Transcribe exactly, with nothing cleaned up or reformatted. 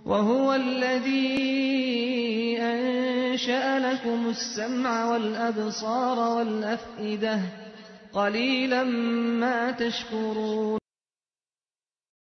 وهو الذي أنشأ لكم السمع والأبصار والأفئدة قليلا ما تشكرون